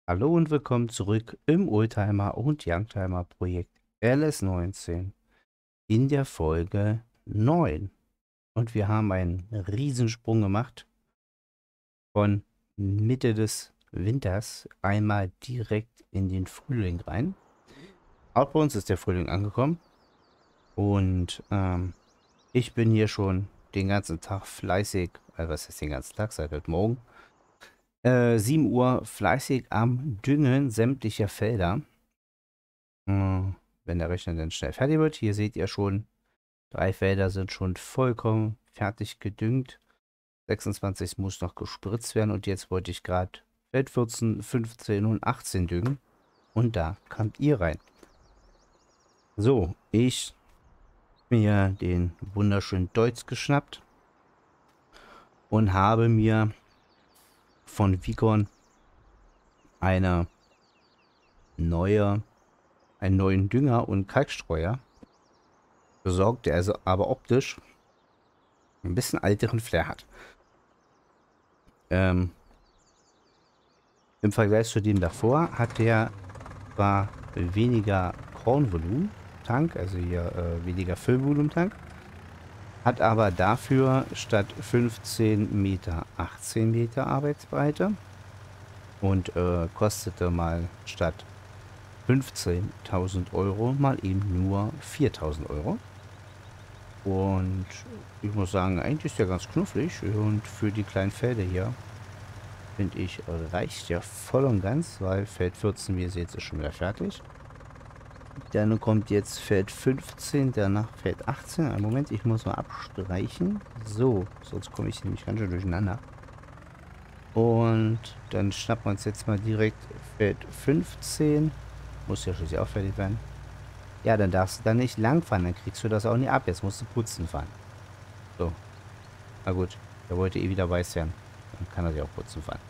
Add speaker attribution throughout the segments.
Speaker 1: Hallo und willkommen zurück im Oldtimer und Youngtimer Projekt LS19 in der Folge 9. Und wir haben einen Riesensprung gemacht von Mitte des Winters einmal direkt in den Frühling rein. Auch bei uns ist der Frühling angekommen und ich bin hier schon den ganzen Tag fleißig, was heißt den ganzen Tag, seit heute Morgen, 7 Uhr fleißig am Düngen sämtlicher Felder. Wenn der Rechner dann schnell fertig wird. Hier seht ihr schon, 3 Felder sind schon vollkommen fertig gedüngt. 26 muss noch gespritzt werden und jetzt wollte ich gerade Feld 14, 15 und 18 düngen. Und da kamt ihr rein. So, ich mir den wunderschönen Deutz geschnappt und habe mir von Vicon eine neue, einen neuen Dünger und Kalkstreuer besorgt, der also aber optisch ein bisschen älteren Flair hat. Im Vergleich zu dem davor hat der zwar weniger Kornvolumen-Tank, also hier weniger Füllvolumentank, hat aber dafür statt 15 Meter 18 Meter Arbeitsbreite und kostete mal statt 15.000 Euro mal eben nur 4.000 Euro. Und ich muss sagen, eigentlich ist der ganz knuffig und für die kleinen Felder hier finde ich, reicht ja voll und ganz, weil Feld 14, wie ihr seht, ist schon wieder fertig. Dann kommt jetzt Feld 15, danach Feld 18. Einen Moment, ich muss mal abstreichen. So, sonst komme ich nämlich ganz schön durcheinander. Und dann schnappen wir uns jetzt mal direkt Feld 15. Muss ja schließlich auch fertig werden. Ja, dann darfst du da nicht langfahren, dann kriegst du das auch nicht ab. Jetzt musst du putzen fahren. So, na gut, der wollte eh wieder weiß werden. Dann kann er sich auch putzen fahren.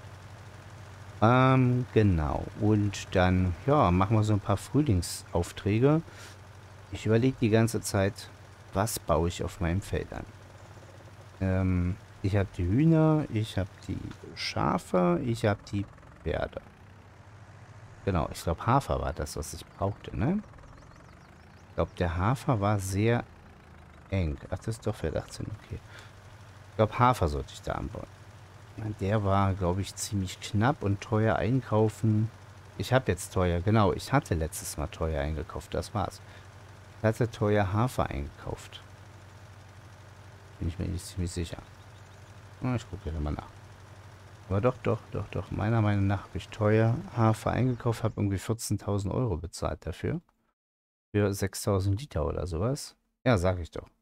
Speaker 1: Genau. Und dann, ja, machen wir so ein paar Frühlingsaufträge. Ich überlege die ganze Zeit, was baue ich auf meinem Feld an. Ich habe die Hühner, ich habe die Schafe, ich habe die Pferde. Genau, ich glaube Hafer war das, was ich brauchte, ne? Ich glaube, der Hafer war sehr eng. Ach, das ist doch Feld 18, okay. Ich glaube, Hafer sollte ich da anbauen. Der war, glaube ich, ziemlich knapp und teuer einkaufen. Ich habe jetzt teuer, genau. Ich hatte letztes Mal teuer eingekauft, das war's. Ich hatte teuer Hafer eingekauft. Bin ich mir nicht ziemlich sicher. Ich gucke jetzt mal nach. Aber doch. Meiner Meinung nach habe ich teuer Hafer eingekauft, habe irgendwie 14.000 Euro bezahlt dafür. Für 6.000 Liter oder sowas. Ja, sag ich doch.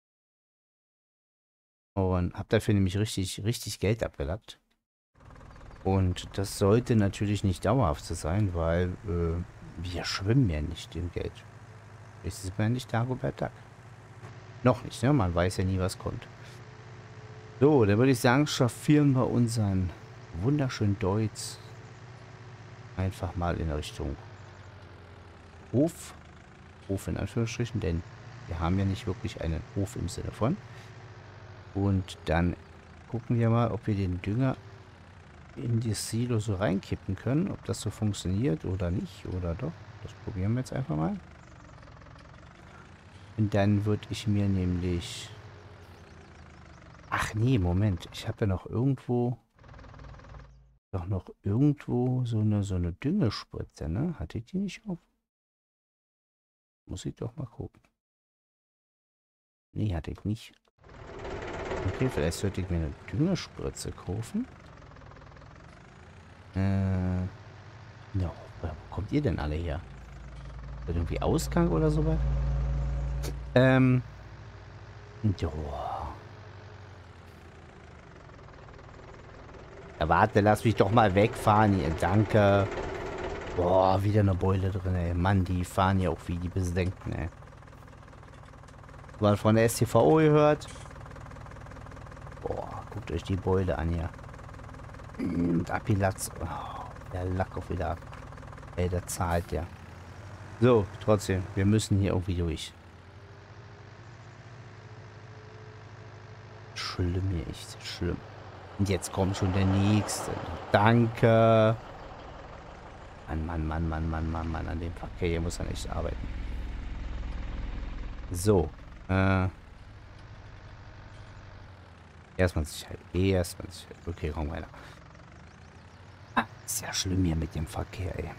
Speaker 1: Und habe dafür nämlich richtig Geld abgelackt. Und das sollte natürlich nicht dauerhaft so sein, weil wir schwimmen ja nicht im Geld. Das ist ja nicht Dagobert Duck. Noch nicht, ne? Man weiß ja nie, was kommt. So, dann würde ich sagen, chauffieren wir unseren wunderschönen Deutz einfach mal in Richtung Hof. Hof in Anführungsstrichen, denn wir haben ja nicht wirklich einen Hof im Sinne von. Und dann gucken wir mal, ob wir den Dünger in das Silo so reinkippen können. Ob das so funktioniert oder nicht. Oder doch. Das probieren wir jetzt einfach mal. Und dann würde ich mir nämlich... Ach nee, Moment. Ich habe ja noch irgendwo... Doch noch irgendwo so eine Düngespritze, ne? Hatte ich die nicht auf? Muss ich doch mal gucken. Nee, hatte ich nicht. Okay, vielleicht sollte ich mir eine Düngespritze kaufen. No, wo kommt ihr denn alle her? Ist das irgendwie Ausgang oder sowas? Jo. Ja, warte, lass mich doch mal wegfahren hier. Danke. Boah, wieder eine Beule drin, ey. Mann, die fahren ja auch wie die Besenken, ey. Mal von der STVO gehört. Boah, guckt euch die Beule an hier. Und Apilatz. Oh, der Lack auch wieder ab. Ey, der zahlt der. So, trotzdem, wir müssen hier irgendwie durch. Schlimm hier, echt schlimm. Und jetzt kommt schon der nächste. Danke. Mann, Mann, Mann, Mann, Mann, Mann, Mann, an dem Verkehr hier muss man echt arbeiten. So, erstmal Sicherheit, erstmal Sicherheit. Okay, komm weiter. Ah, ist ja schlimm hier mit dem Verkehr, ey.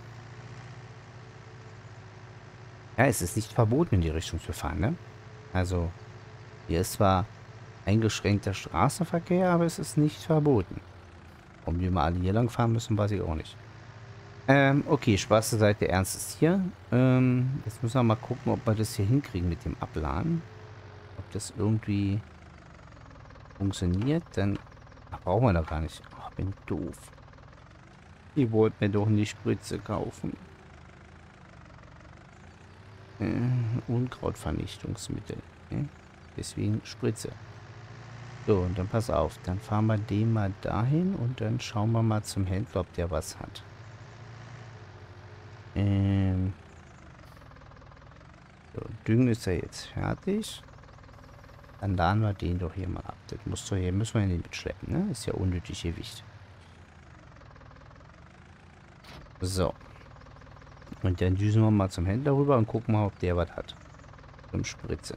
Speaker 1: Ja, es ist nicht verboten, in die Richtung zu fahren, ne? Also, hier ist zwar eingeschränkter Straßenverkehr, aber es ist nicht verboten. Warum wir mal alle hier lang fahren müssen, weiß ich auch nicht. Okay, Spaß zur Seite, Ernst ist hier. Jetzt müssen wir mal gucken, ob wir das hier hinkriegen mit dem Abladen. Ob das irgendwie funktioniert, dann brauchen wir da gar nicht. Ach, bin doof. Die wollten mir doch nicht Spritze kaufen. Unkrautvernichtungsmittel. Ne? Deswegen Spritze. So, und dann pass auf. Dann fahren wir den mal dahin und dann schauen wir mal zum Händler, ob der was hat. So, Düngen ist ja jetzt fertig. Dann laden wir den doch hier mal ab. Das muss doch hier, müssen wir ja nicht mitschleppen, ne? Ist ja unnötig Gewicht. So. Und dann düsen wir mal zum Händler rüber und gucken mal, ob der was hat. Zum Spritze.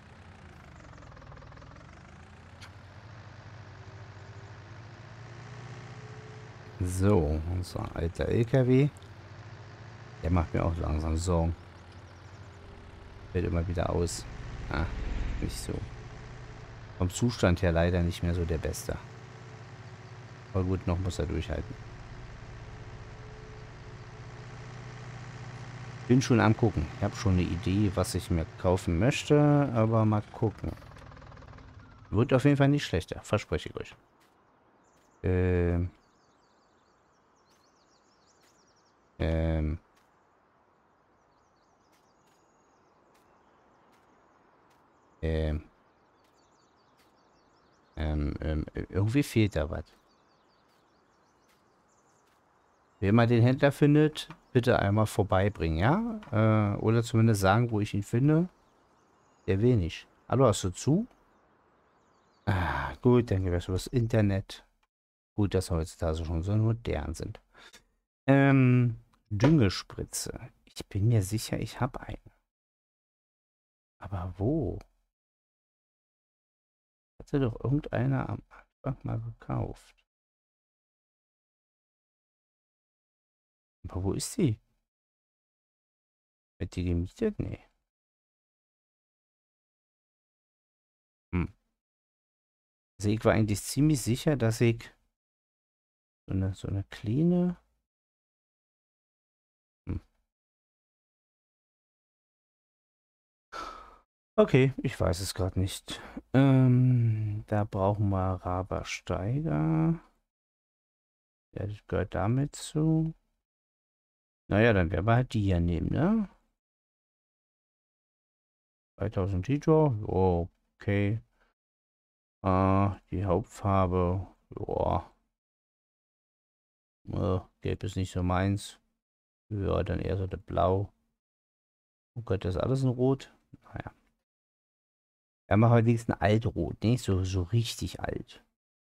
Speaker 1: So, unser alter LKW. Der macht mir auch langsam Sorgen. Fällt immer wieder aus. Ah, nicht so. Vom Zustand her leider nicht mehr so der beste. Aber gut, noch muss er durchhalten. Bin schon am gucken. Ich habe schon eine Idee, was ich mir kaufen möchte, aber mal gucken. Wird auf jeden Fall nicht schlechter, verspreche ich euch. Ähm. Ähm. Ähm. Irgendwie fehlt da was. Wer mal den Händler findet, bitte einmal vorbeibringen, ja? Oder zumindest sagen, wo ich ihn finde. Der will nicht. Hallo, hast du zu? Ah, gut, dann gehen wir übers Internet. Gut, dass wir heutzutage schon so modern sind. Düngespritze. Ich bin mir sicher, ich habe eine. Aber wo? Hatte doch irgendeiner am Anfang mal gekauft. Aber wo ist sie? Wird die gemietet? Nee. Hm. Also ich war eigentlich ziemlich sicher, dass ich so eine kleine... Hm. Okay, ich weiß es gerade nicht. Da brauchen wir Rabersteiger. Ja, das gehört damit zu. Naja, dann werden wir halt die hier nehmen, ne? 3000 Liter. Oh, okay. Die Hauptfarbe. Ja. Gelb ist nicht so meins. Ja, dann eher so der Blau. Oh Gott, das ist alles in Rot. Naja. Wir machen allerdings ein Altrot, nicht so richtig alt.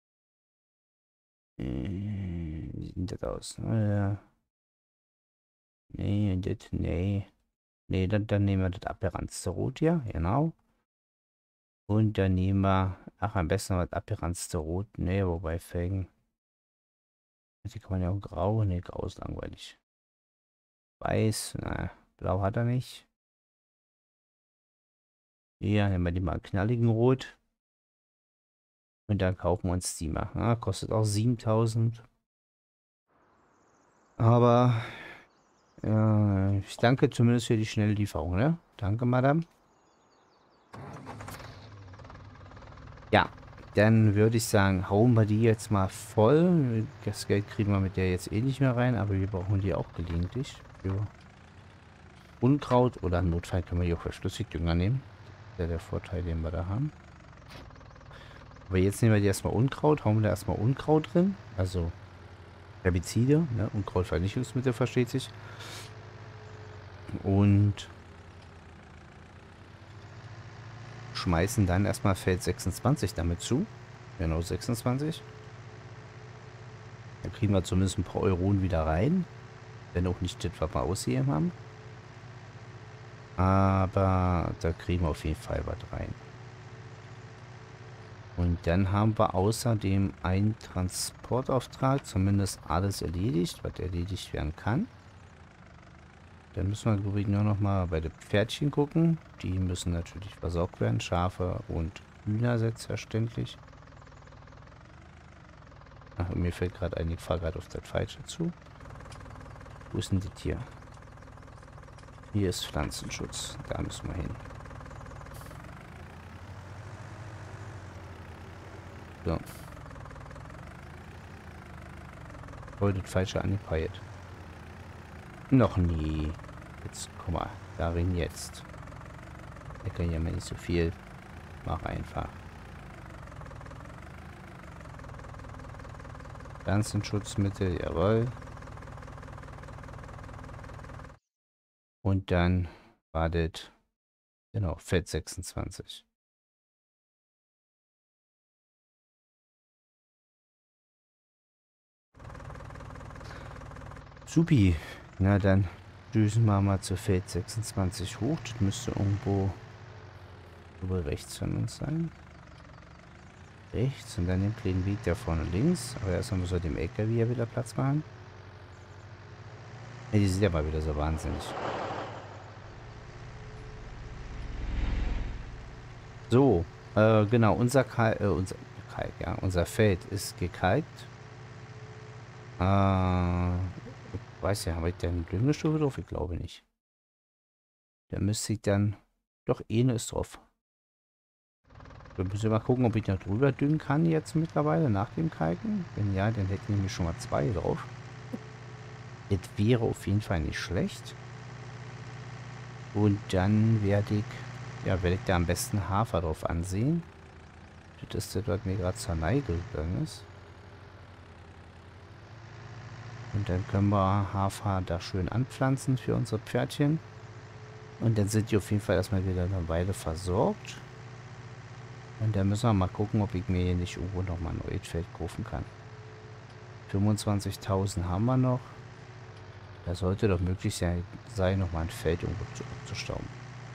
Speaker 1: Wie sieht das aus? Nee, das, nee. Nee, dann nehmen wir das abgeranzte Rot hier, genau. Und dann nehmen wir, ach, am besten noch das abgeranzte Rot. Nee, wobei Felgen. Die kann man ja auch grau. Nee, grau ist langweilig. Weiß, na, blau hat er nicht. Hier nehmen wir die mal knalligen Rot. Und dann kaufen wir uns die mal. Ja, kostet auch 7000. Aber ich danke zumindest für die schnelle Lieferung, ne? Danke, Madame. Ja, dann würde ich sagen, hauen wir die jetzt mal voll. Das Geld kriegen wir mit der jetzt eh nicht mehr rein, aber wir brauchen die auch gelegentlich. Für Unkraut oder im Notfall können wir die auch für Flüssigdünger nehmen. Das ist ja der Vorteil, den wir da haben. Aber jetzt nehmen wir die erstmal Unkraut, hauen wir da erstmal Unkraut drin. Also Herbizide, ne? Unkrautvernichtungsmittel versteht sich. Und schmeißen dann erstmal Feld 26 damit zu. Genau, 26. Dann kriegen wir zumindest ein paar Euronen wieder rein. Wenn auch nicht das, was wir aussehen haben. Aber da kriegen wir auf jeden Fall was rein. Und dann haben wir außerdem einen Transportauftrag, zumindest alles erledigt, was erledigt werden kann. Dann müssen wir, glaube ich, nur noch mal bei den Pferdchen gucken. Die müssen natürlich versorgt werden. Schafe und Hühner selbstverständlich. Ach, mir fällt gerade ein, ich fahre gerade auf das Falsche zu. Wo ist denn das hier? Hier ist Pflanzenschutz. Da müssen wir hin. So. Heute das Falsche angepeilt. Noch nie. Jetzt, guck mal. Darin jetzt. Da kann ja mal nicht so viel. Mach einfach. Pflanzenschutzmittel, jawohl. Und dann war das, genau, Feld 26. Supi. Na dann düsen wir mal zu Feld 26 hoch. Das müsste irgendwo über rechts von uns sein. Rechts und dann den kleinen Weg da vorne links. Aber erstmal müssen wir dem LKW ja wieder Platz machen. Ja, die sind ja mal wieder so wahnsinnig. So, genau, unser Feld ist gekalkt. Ich weiß ja, habe ich da eine Düngestufe drauf? Ich glaube nicht. Da müsste ich dann, doch, eine ist drauf. Wir müssen mal gucken, ob ich da drüber düngen kann jetzt mittlerweile nach dem Kalken. Wenn ja, dann hätte ich nämlich schon mal 2 drauf. Das wäre auf jeden Fall nicht schlecht. Und dann werde ich da am besten Hafer drauf ansehen. Das ist das, was mir gerade zur Neige gegangen ist. Und dann können wir Hafer da schön anpflanzen für unsere Pferdchen. Und dann sind die auf jeden Fall erstmal wieder eine Weile versorgt. Und dann müssen wir mal gucken, ob ich mir hier nicht irgendwo nochmal ein neues Feld kaufen kann. 25.000 haben wir noch. Da sollte doch möglich sein, nochmal ein Feld irgendwo abzustauben.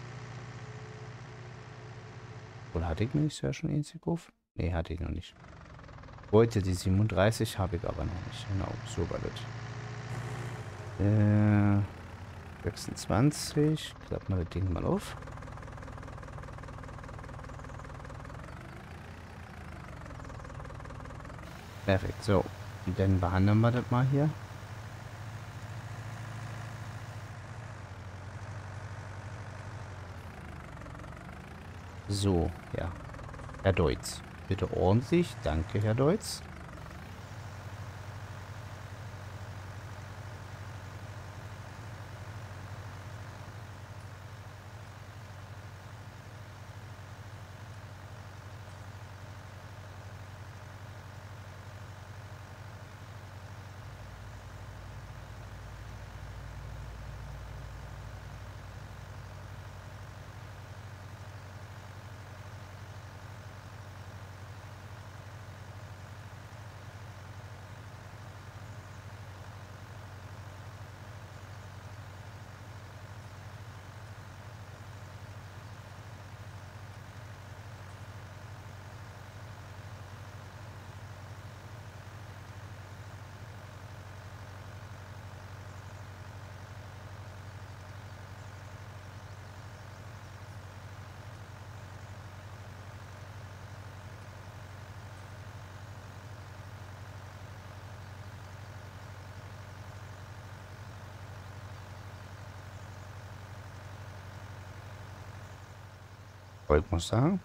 Speaker 1: Oder hatte ich mir nicht ja schon eins gekauft? Nee, hatte ich noch nicht. Heute die 37 habe ich aber noch nicht. Genau, so war das. 26. Klappt mal das Ding mal auf. Perfekt, so. Und dann behandeln wir das mal hier. So, ja. Herr Deutz. Bitte ordentlich. Danke, Herr Deutz. Aber ich muss sagen,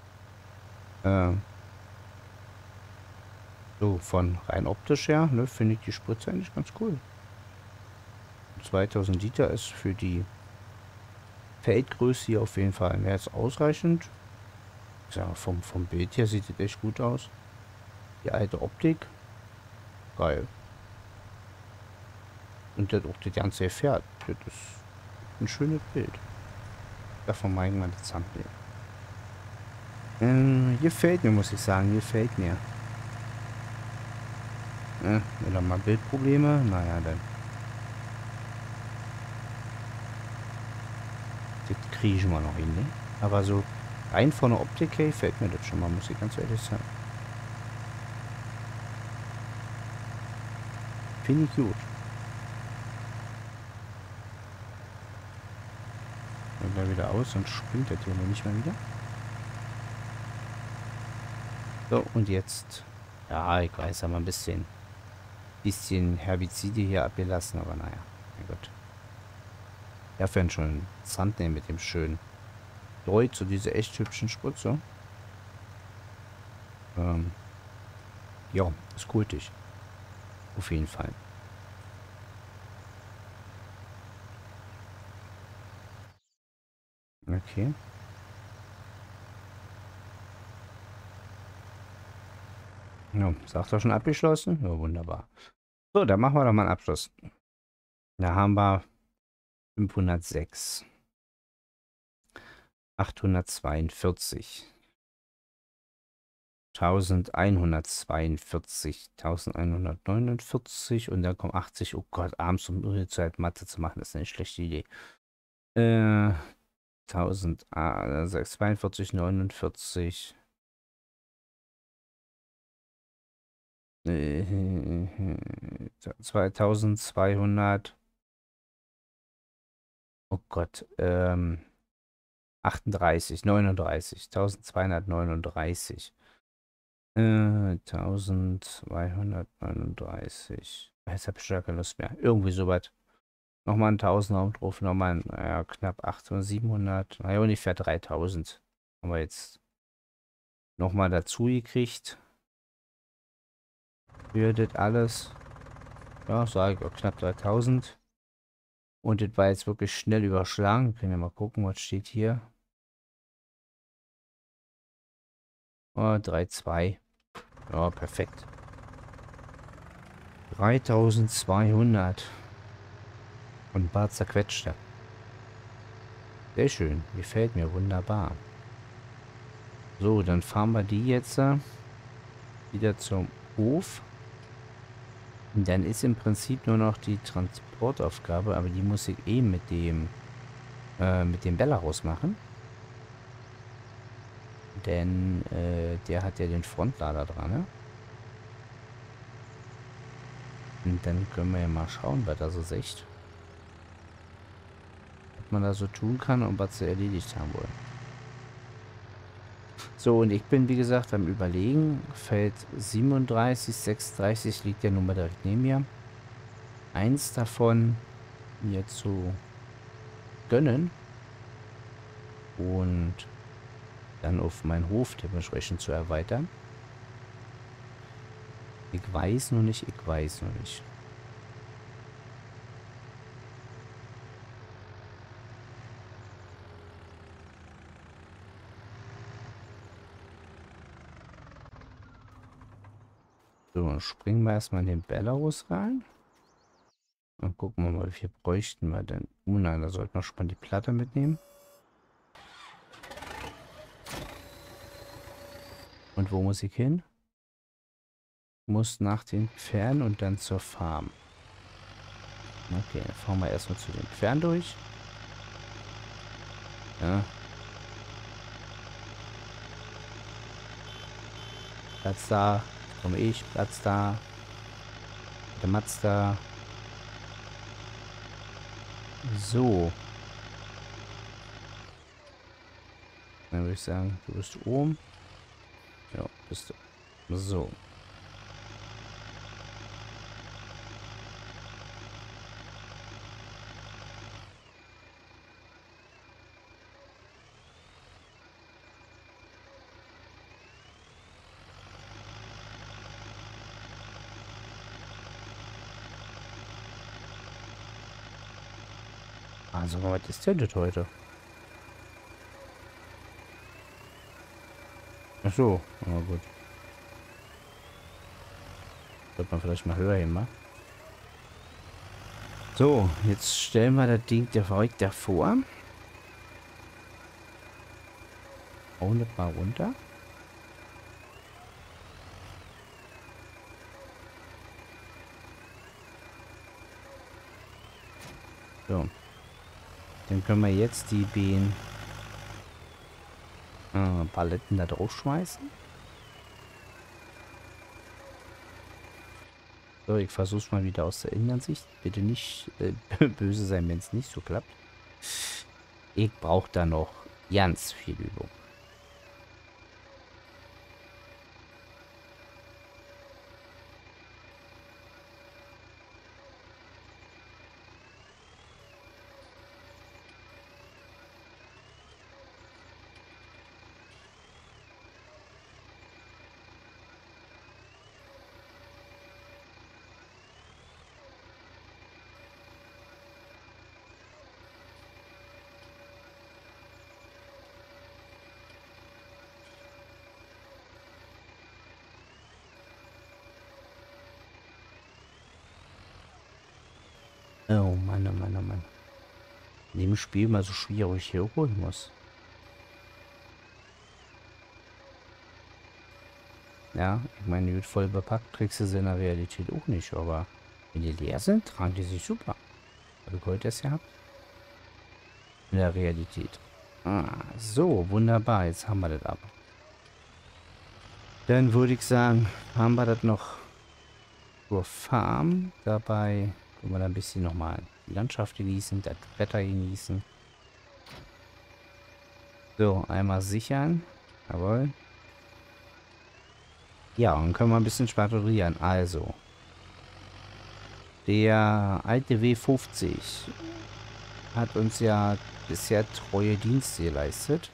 Speaker 1: so von rein optisch her, ne, finde ich die Spritze eigentlich ganz cool. 2000 Liter ist für die Feldgröße hier auf jeden Fall mehr als ausreichend. Ja, vom Bild her sieht es echt gut aus. Die alte Optik. Geil. Und das auch das ganze Pferd. Das ist ein schönes Bild. Davon meinen wir das Thumbnail. Gefällt mir, muss ich sagen. Gefällt mir. Oder mal Bildprobleme? Naja, dann. kriechen wir noch hin, ne? Aber so rein von der Optik her fällt mir das schon mal, muss ich ganz ehrlich sagen. Finde ich gut. Und dann wieder aus und springt das hier noch nicht mal wieder. So, und jetzt. Ja, ich weiß, haben wir ein bisschen Herbizide hier abgelassen, aber naja, mein Gott. Ja, für schon Sand nehmen mit dem schönen Deutsch, so diese echt hübschen Spritze. Ja, ist kultig. Auf jeden Fall. Okay. Ja, sagt er schon abgeschlossen? Ja, wunderbar. So, dann machen wir doch mal einen Abschluss. Da haben wir 506. 842. 1142. 1149. Und dann kommen 80. Oh Gott, abends um die Zeit Mathe zu machen, ist eine schlechte Idee. 1042, 49. 2200. Oh Gott, 38, 39, 1239. 1239. Jetzt habe ich schon keine Lust mehr. Irgendwie sowas. Nochmal ein Tausender oben drauf. Nochmal ja, knapp 800, 700. Naja, ungefähr 3000. Haben wir jetzt nochmal dazu gekriegt. Für das alles. Ja, sage ich auch knapp 3000. Und das war jetzt wirklich schnell überschlagen. Wir können ja mal gucken, was steht hier. Oh, 3,2. Ja, perfekt. 3200. Und ein paar zerquetschte. Sehr schön. Gefällt mir wunderbar. So, dann fahren wir die jetzt wieder zum Hof. Und dann ist im Prinzip nur noch die Transportaufgabe, aber die muss ich eh mit dem Belarus machen. Denn der hat ja den Frontlader dran, ne? Und dann können wir ja mal schauen, was er so sagt. Was man da so tun kann und was sie erledigt haben wollen. So, und ich bin, wie gesagt, am Überlegen. Feld 37, 36 liegt ja nun mal direkt neben mir. Eins davon mir zu gönnen. Und dann auf meinen Hof dementsprechend zu erweitern. Ich weiß noch nicht. So, dann springen wir erstmal in den Belarus rein. Und gucken wir mal, wie viel bräuchten wir denn. Oh nein, da sollten wir schon mal die Platte mitnehmen. Und wo muss ich hin? Muss nach den Pferden und dann zur Farm. Okay, dann fahren wir erstmal zu den Pferden durch. Ja. Platz da. Komme ich. Platz da. Der Mazda. So. Dann würde ich sagen, du bist oben. Ja, bist du. So. Also, was ist denn das heute? Ach so, na gut. Sollte man vielleicht mal höher hin, mal. So, jetzt stellen wir das Ding direkt davor. Hauen das mal runter. So. Dann können wir jetzt die Bienen Paletten da drauf schmeißen. So, ich versuch's mal wieder aus der Innensicht. Bitte nicht böse sein, wenn es nicht so klappt. Ich brauche da noch ganz viel Übung. Oh Mann, oh Mann, oh Mann. In dem Spiel mal so schwierig hier holen muss. Ja, ich meine, gut voll bepackt kriegst du sie in der Realität auch nicht, aber wenn die leer sind, tragen die sich super. Habe ich heute erst gehabt. In der Realität. Ah, so, wunderbar, jetzt haben wir das aber. Dann würde ich sagen, haben wir das noch zur Farm. Dabei können wir da ein bisschen nochmal die Landschaft genießen, das Wetter genießen. So, einmal sichern. Jawohl. Ja, und können wir ein bisschen spaturieren. Also, der alte W50 hat uns ja bisher treue Dienste geleistet.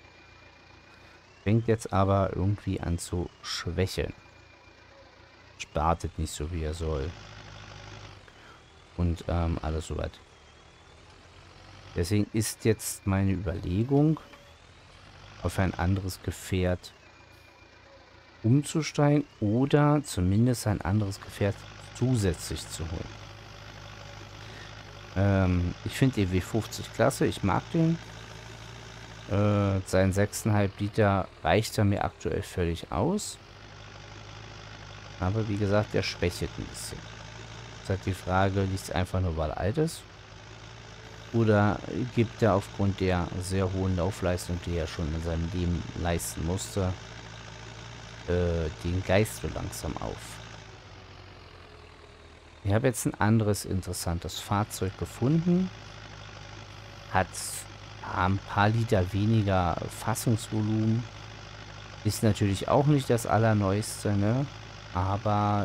Speaker 1: Fängt jetzt aber irgendwie an zu schwächeln. Startet nicht so, wie er soll. Und alles soweit. Deswegen ist jetzt meine Überlegung, auf ein anderes Gefährt umzusteigen oder zumindest ein anderes Gefährt zusätzlich zu holen. Ich finde den W50 klasse, ich mag den. Sein 6,5 Liter reicht er mir aktuell völlig aus. Aber wie gesagt, der schwächelt ein bisschen. Jetzt hat die Frage, liegt es einfach nur, weil er alt ist? Oder gibt er aufgrund der sehr hohen Laufleistung, die er schon in seinem Leben leisten musste, den Geist so langsam auf? Ich habe jetzt ein anderes interessantes Fahrzeug gefunden. Hat ein paar Liter weniger Fassungsvolumen. Ist natürlich auch nicht das Allerneueste, ne? Aber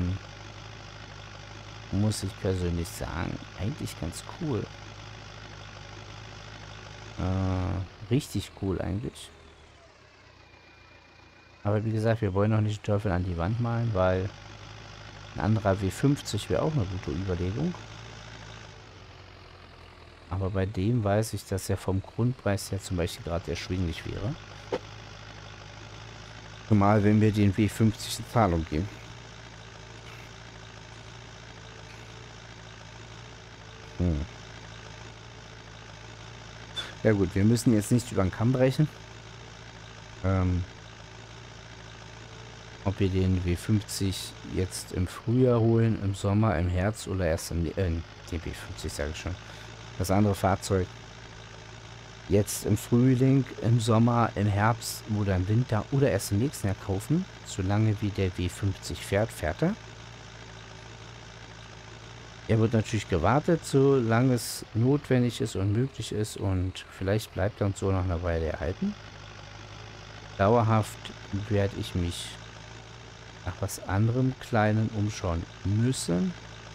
Speaker 1: muss ich persönlich sagen, eigentlich ganz cool. Richtig cool eigentlich. Aber wie gesagt, wir wollen noch nicht den Teufel an die Wand malen, weil ein anderer W50 wäre auch eine gute Überlegung. Aber bei dem weiß ich, dass er vom Grundpreis her zum Beispiel gerade erschwinglich wäre. Zumal, wenn wir den W50 in Zahlung geben. Ja gut, wir müssen jetzt nicht über den Kamm brechen. Ob wir den W50 jetzt im Frühjahr holen, im Sommer, im Herbst oder erst im... den W50 sage ich schon. Das andere Fahrzeug jetzt im Frühling, im Sommer, im Herbst oder im Winter oder erst im nächsten Jahr kaufen. Solange wie der W50 fährt, fährt er. Er wird natürlich gewartet, solange es notwendig ist und möglich ist, und vielleicht bleibt er uns so noch eine Weile erhalten. Dauerhaft werde ich mich nach was anderem Kleinen umschauen müssen.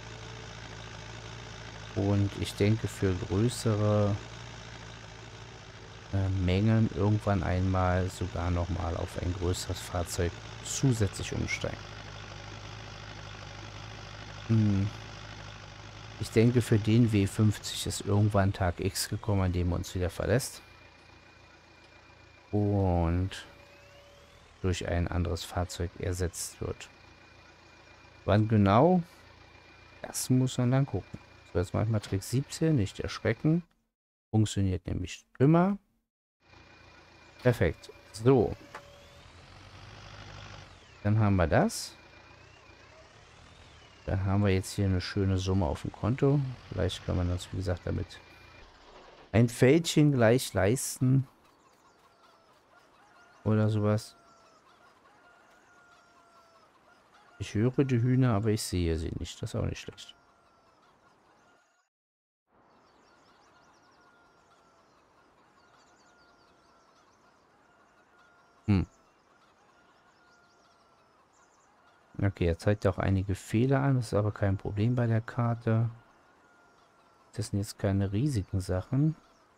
Speaker 1: Und ich denke, für größere Mengen irgendwann einmal sogar nochmal auf ein größeres Fahrzeug zusätzlich umsteigen. Ich denke, für den W50 ist irgendwann Tag X gekommen, an dem er uns wieder verlässt. Und durch ein anderes Fahrzeug ersetzt wird. Wann genau? Das muss man dann gucken. So, jetzt mache ich mal Trick 17, nicht erschrecken. Funktioniert nämlich immer. Perfekt. So. Dann haben wir das. Dann haben wir jetzt hier eine schöne Summe auf dem Konto. Vielleicht kann man das, wie gesagt, damit ein Fältchen gleich leisten. Oder sowas. Ich höre die Hühner, aber ich sehe sie nicht. Das ist auch nicht schlecht. Hm. Okay, er zeigt auch einige Fehler an. Das ist aber kein Problem bei der Karte. Das sind jetzt keine riesigen Sachen.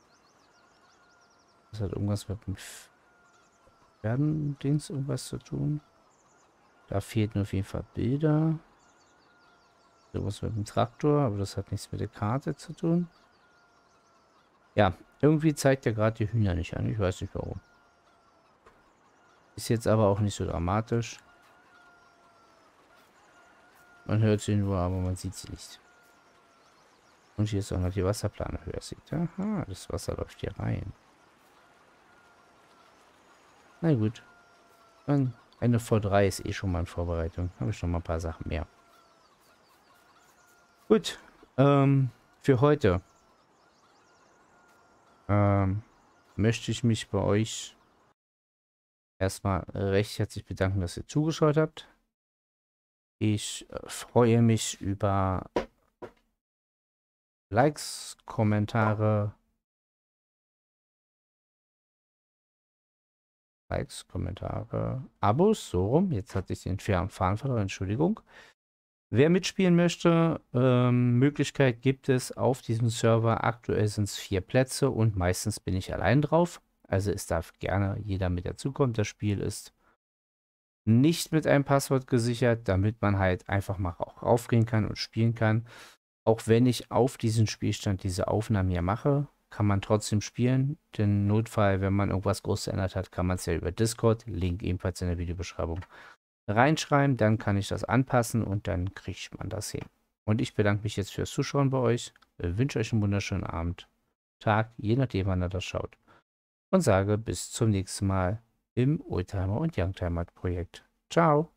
Speaker 1: Das hat irgendwas mit dem Pferden-Dings irgendwas zu tun. Da fehlten auf jeden Fall Bilder. Irgendwas mit dem Traktor, aber das hat nichts mit der Karte zu tun. Ja, irgendwie zeigt er gerade die Hühner nicht an. Ich weiß nicht warum. Ist jetzt aber auch nicht so dramatisch. Man hört sie nur, aber man sieht sie nicht. Und hier ist auch noch die Wasserplane höher sieht. Aha, das Wasser läuft hier rein. Na gut. Dann eine V3 ist eh schon mal in Vorbereitung. Habe ich noch mal ein paar Sachen mehr. Gut. Für heute möchte ich mich bei euch erstmal recht herzlich bedanken, dass ihr zugeschaut habt. Ich freue mich über Likes, Kommentare, Abos, so rum. Jetzt hatte ich den Faden verloren, Entschuldigung. Wer mitspielen möchte, Möglichkeit gibt es auf diesem Server. Aktuell sind es 4 Plätze und meistens bin ich allein drauf. Also es darf gerne jeder mit dazukommen. Das Spiel ist nicht mit einem Passwort gesichert, damit man halt einfach mal auch raufgehen kann und spielen kann. Auch wenn ich auf diesem Spielstand diese Aufnahmen hier mache, kann man trotzdem spielen. Den Notfall, wenn man irgendwas groß geändert hat, kann man es ja über Discord, Link ebenfalls in der Videobeschreibung, reinschreiben. Dann kann ich das anpassen und dann kriegt man das hin. Und ich bedanke mich jetzt fürs Zuschauen bei euch. Wünsche euch einen wunderschönen Abend, Tag, je nachdem, wann ihr das schaut. Und sage bis zum nächsten Mal im Oldtimer und Youngtimer Projekt. Ciao!